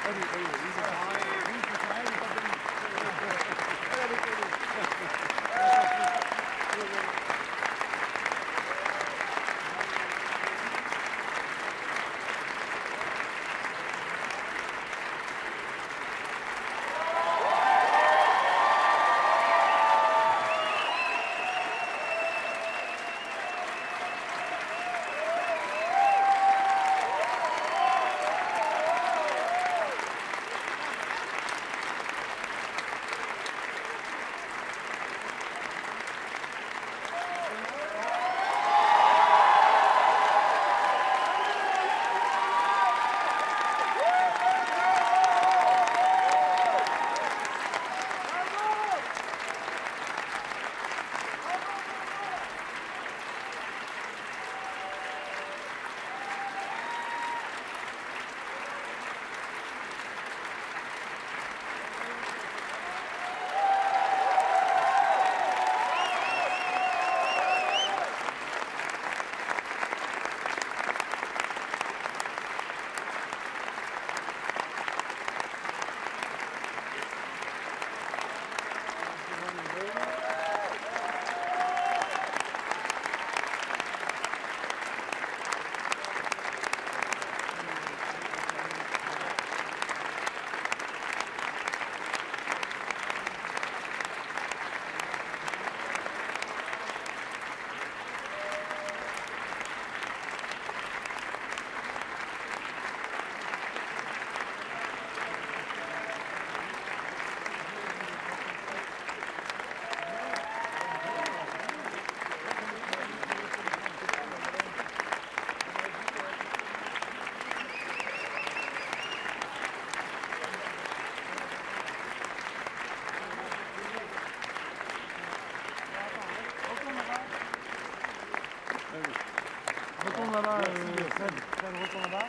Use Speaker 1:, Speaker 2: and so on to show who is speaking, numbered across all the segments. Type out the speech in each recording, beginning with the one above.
Speaker 1: Retourne là-bas, Fred, retourne là-bas.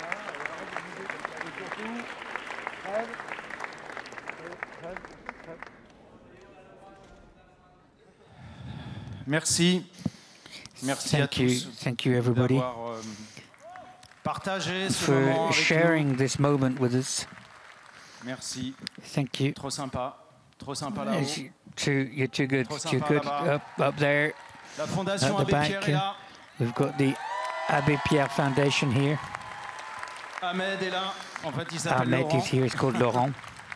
Speaker 1: Et surtout, Fred.
Speaker 2: Merci. Merci à tous.
Speaker 3: Thank you everybody
Speaker 2: partagé ce moment
Speaker 3: for
Speaker 2: avec
Speaker 3: sharing
Speaker 2: nous.
Speaker 3: this moment with us.
Speaker 2: Merci.
Speaker 3: Thank you.
Speaker 2: Trop sympa là-haut.
Speaker 3: You're too good.
Speaker 2: Trop
Speaker 3: Too
Speaker 2: sympa
Speaker 3: good
Speaker 2: là-bas.
Speaker 3: up there.
Speaker 2: La Fondation
Speaker 3: At the
Speaker 2: Abbé Pierre
Speaker 3: back,
Speaker 2: est là.
Speaker 3: we've got the Abbé Pierre Foundation here.
Speaker 2: Ahmed est là. En fait, il s'appelle
Speaker 3: Ahmed
Speaker 2: Laurent.
Speaker 3: is here. It's called Laurent.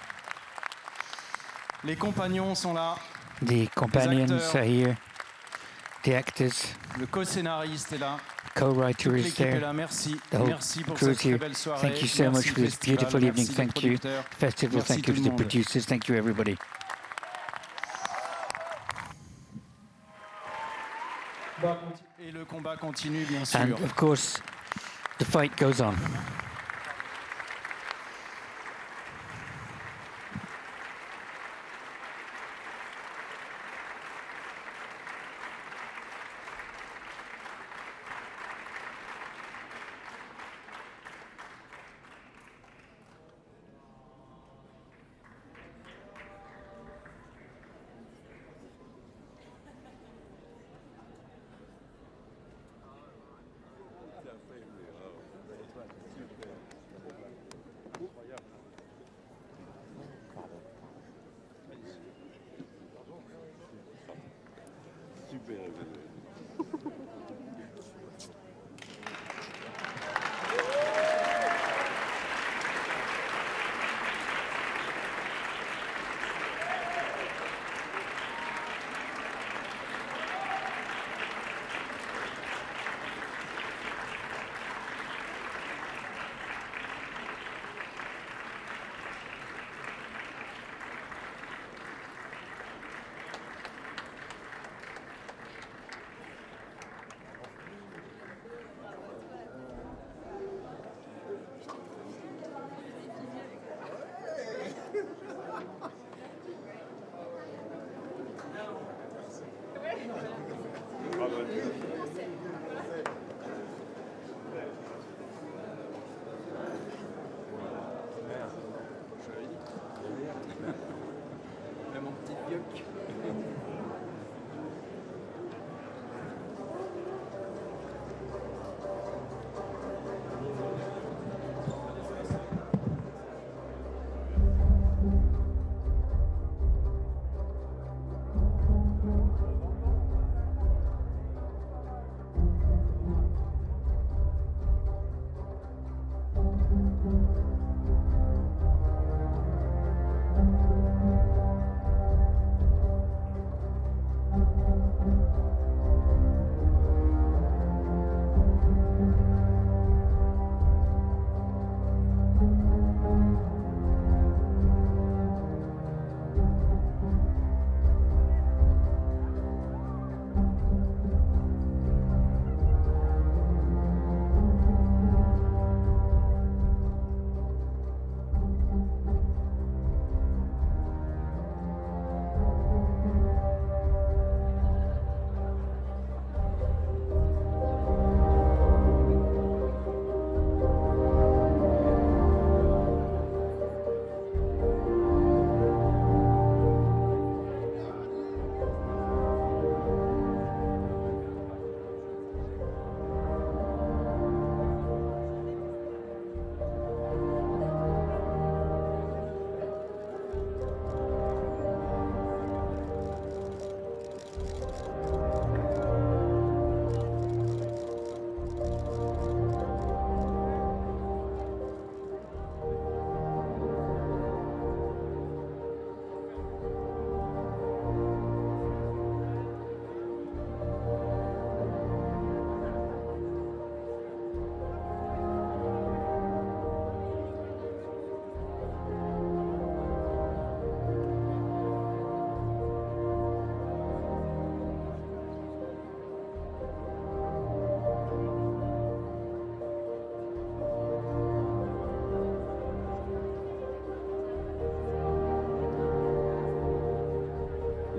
Speaker 2: Les compagnons sont là.
Speaker 3: The companions
Speaker 2: acteurs.
Speaker 3: are here. The actors.
Speaker 2: Le co-scénariste est là.
Speaker 3: Co-writer
Speaker 2: Toute
Speaker 3: is
Speaker 2: l'équipe est
Speaker 3: there.
Speaker 2: là. Merci.
Speaker 3: The whole
Speaker 2: Merci pour
Speaker 3: crew
Speaker 2: cette
Speaker 3: is
Speaker 2: très
Speaker 3: here.
Speaker 2: belle soirée.
Speaker 3: Thank you so
Speaker 2: Merci
Speaker 3: much for this
Speaker 2: festival.
Speaker 3: beautiful evening.
Speaker 2: Merci les
Speaker 3: Thank you,
Speaker 2: producteurs.
Speaker 3: festival.
Speaker 2: Merci
Speaker 3: Thank you
Speaker 2: tout
Speaker 3: to
Speaker 2: le
Speaker 3: the
Speaker 2: monde.
Speaker 3: producers. Thank you, everybody.
Speaker 2: Et le combat continue, bien sûr.
Speaker 3: And of course, the fight goes on.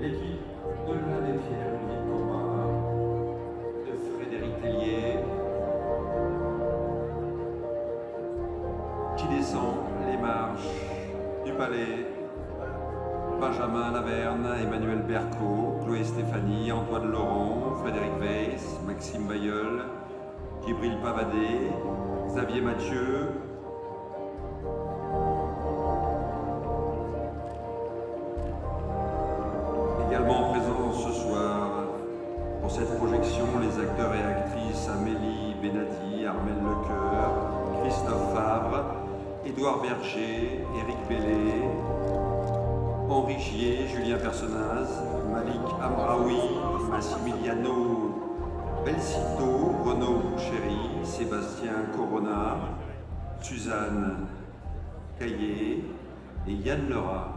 Speaker 4: l'équipe de l'Abbé Pierre, unité de combat de Frédéric Tellier, qui descend les marches du palais. Benjamin Laverne, Emmanuel Berco, Chloé Stéphanie, Antoine Laurent, Frédéric Weiss, Maxime Bayeul, Djibril Pavadé, Xavier Mathieu, également présents ce soir pour cette projection les acteurs et actrices Amélie Benadi, Armel Lecoeur, Christophe Favre, Édouard Berger, Éric Bellé, Henri Gier, Julien Personnaz, Malik Amraoui, Massimiliano Belcito, Renaud Bouchéry, Sébastien Corona, Suzanne Caillé et Yann Lerat.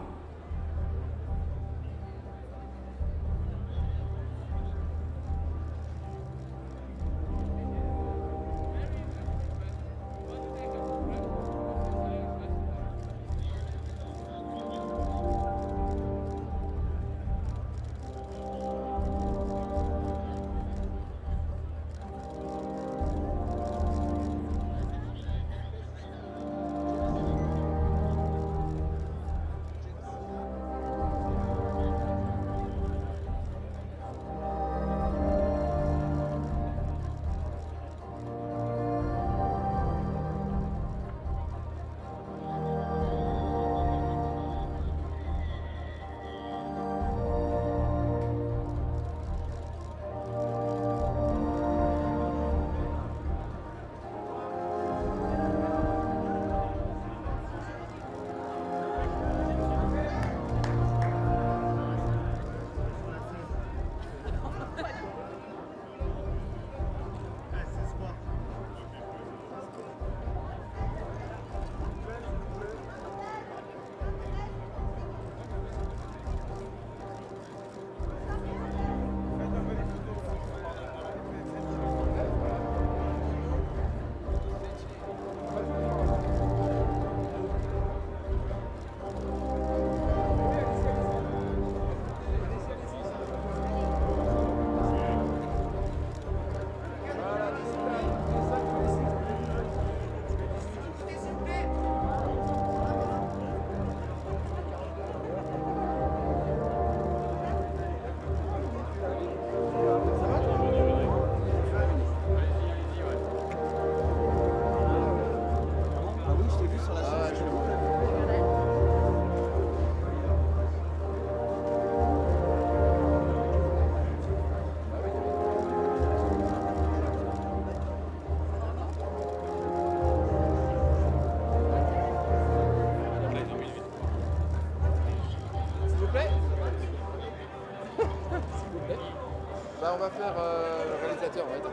Speaker 5: On va faire le réalisateur, on va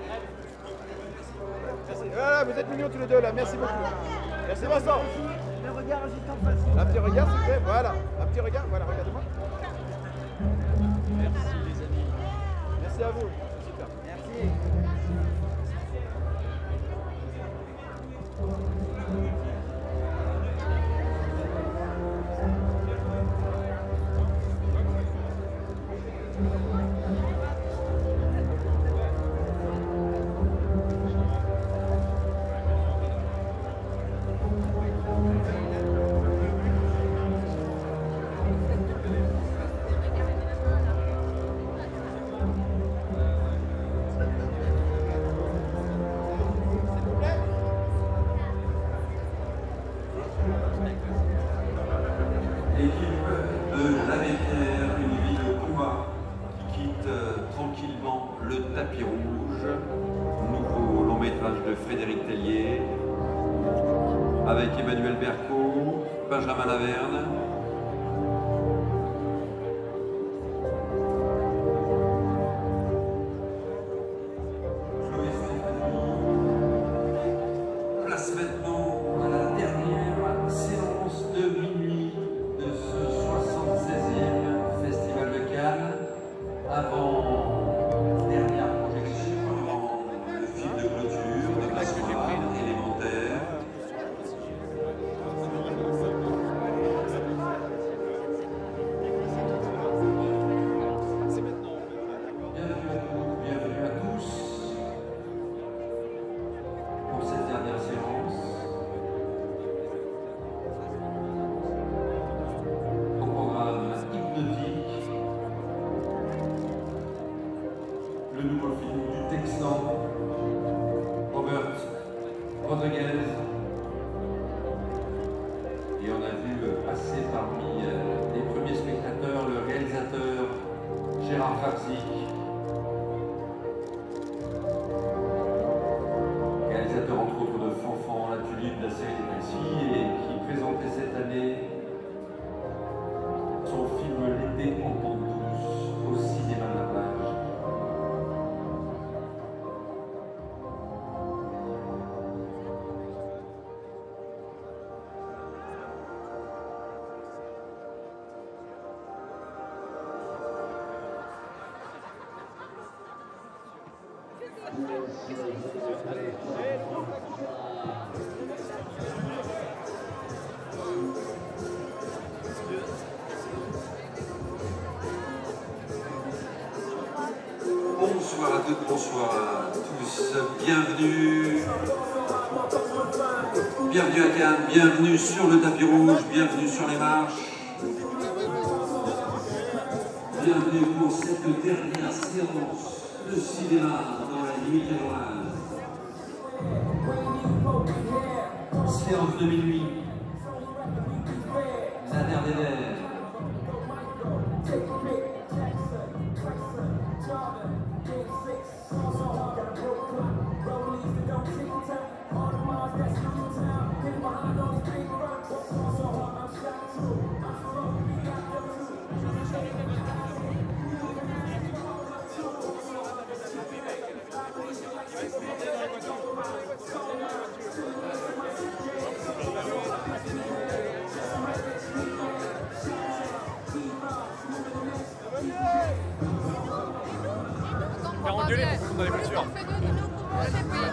Speaker 5: être. Voilà, vous êtes mignons tous les deux là, merci beaucoup. Merci Vincent.
Speaker 1: Le regard juste en face.
Speaker 5: Un petit regard s'il vous plaît, voilà. Un petit regard, voilà, regardez-moi.
Speaker 2: Merci les amis.
Speaker 5: Merci à vous, super.
Speaker 1: Merci.
Speaker 4: L'équipe de l'Abbé Pierre, une vie de combat qui quitte tranquillement le tapis rouge. Nouveau long métrage de Frédéric Tellier avec Emmanuel Berco, Benjamin Laverne. Chloé Stéphanie. Place maintenant à la dernière séance de minuit de ce 76e Festival de Cannes, avant dernière projection, avant le film de clôture de Passoire élémentaire. Et on a vu passer parmi les premiers spectateurs le réalisateur Gérard Krafzik, réalisateur entre autres de Fanfan, La Tulipe, de la série des Taxis, et qui présentait cette année son film L'été en pente douce au cinéma de la plage. Bonsoir à toutes, bonsoir à tous, bienvenue à Cannes, bienvenue sur le tapis rouge, bienvenue sur les marches, bienvenue pour cette dernière séance de cinéma dans la nuit génoise. Séance de minuit, la dernière.
Speaker 6: Faire engueuler dans les voitures.